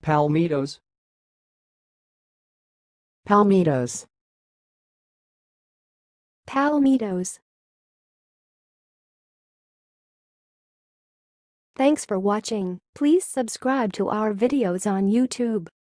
palmitos, palmitos, palmitos. Thanks for watching. Please subscribe to our videos on YouTube.